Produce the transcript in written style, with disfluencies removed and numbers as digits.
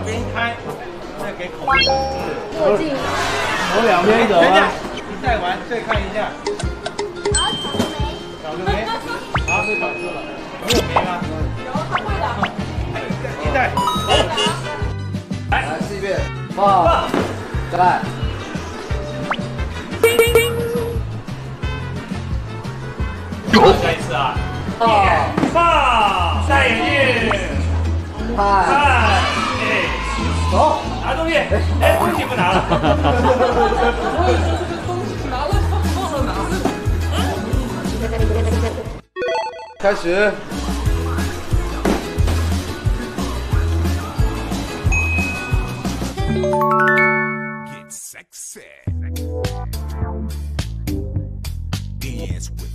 两边开，再给口。 过镜。 我两边走啊。 你带完再看一下。 然后巧克力。 巧克力。好，是巧克力了。没有没吗？ 有，他会的。 一带。 来试一遍，放，再来。 再一次啊！ 放， 戴眼镜， 看，走， 拿东西，哎，东西不拿了。 我也说这个东西拿了，忘了拿了。 开始。 Get sexy. Dance with